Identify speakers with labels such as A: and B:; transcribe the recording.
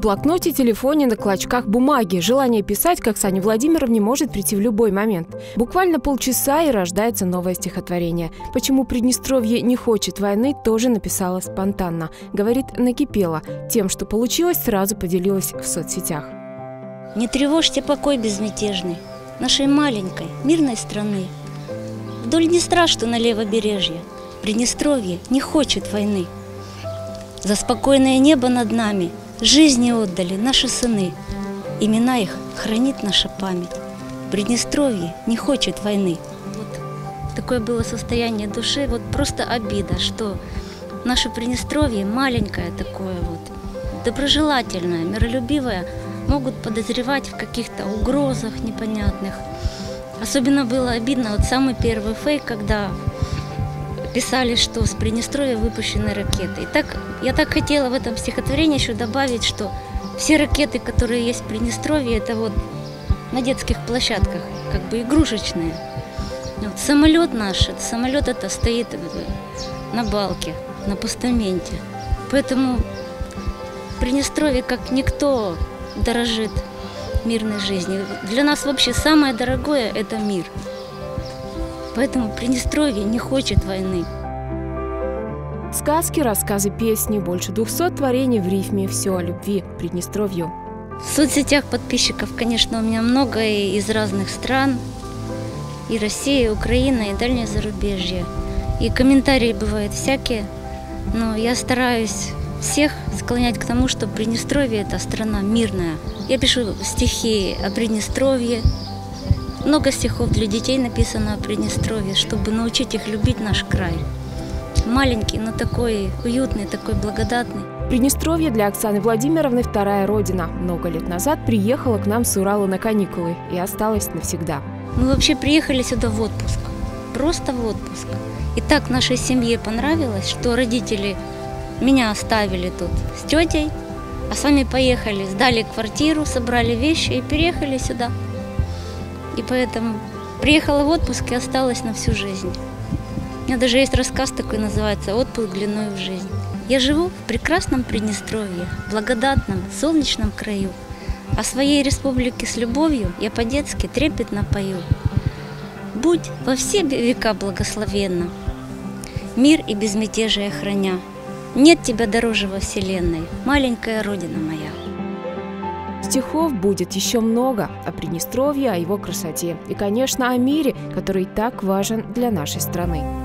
A: блокноте, телефоне, на клочках бумаги. Желание писать к Оксане Владимировне может прийти в любой момент. Буквально полчаса, и рождается новое стихотворение. Почему Приднестровье не хочет войны, тоже написала спонтанно. Говорит, накипела. Тем, что получилось, сразу поделилась в соцсетях.
B: Не тревожьте покой безмятежный нашей маленькой, мирной страны. Вдоль Днестра, что на левобережье, Приднестровье не хочет войны. За спокойное небо над нами жизни отдали наши сыны. Имена их хранит наша память. Приднестровье не хочет войны. Вот такое было состояние души, вот просто обида, что наше Приднестровье маленькое такое вот, доброжелательное, миролюбивое, могут подозревать в каких-то угрозах непонятных. Особенно было обидно вот самый первый фейк, когда писали, что с Приднестровья выпущены ракеты. И так, я так хотела в этом стихотворении еще добавить, что все ракеты, которые есть в Приднестровье, это вот на детских площадках, как бы игрушечные. Вот самолет наш, самолет это стоит на балке, на постаменте. Поэтому Приднестровье как никто дорожит мирной жизнью. Для нас вообще самое дорогое – это мир. Поэтому Приднестровье не хочет войны.
A: Сказки, рассказы, песни, больше 200 творений в рифме. Все о любви к Приднестровью.
B: В соцсетях подписчиков, конечно, у меня много и из разных стран. И Россия, и Украина, и дальнее зарубежье. И комментарии бывают всякие. Но я стараюсь всех склонять к тому, что Приднестровье – это страна мирная. Я пишу стихи о Приднестровье. Много стихов для детей написано о Приднестровье, чтобы научить их любить наш край. Маленький, но такой уютный, такой благодатный.
A: Приднестровье для Оксаны Владимировны вторая родина. Много лет назад приехала к нам с Урала на каникулы и осталась навсегда.
B: Мы вообще приехали сюда в отпуск, просто в отпуск. И так нашей семье понравилось, что родители меня оставили тут с тетей, а сами поехали, сдали квартиру, собрали вещи и переехали сюда. И поэтому приехала в отпуск и осталась на всю жизнь. У меня даже есть рассказ такой, называется «Отпуск длиной в жизнь». Я живу в прекрасном Приднестровье, благодатном, солнечном краю. О своей республике с любовью я по-детски трепетно пою. Будь во все века благословенна, мир и безмятежие храня. Нет тебя дороже во вселенной, маленькая родина моя.
A: Стихов будет еще много о Приднестровье, о его красоте и, конечно, о мире, который так важен для нашей страны.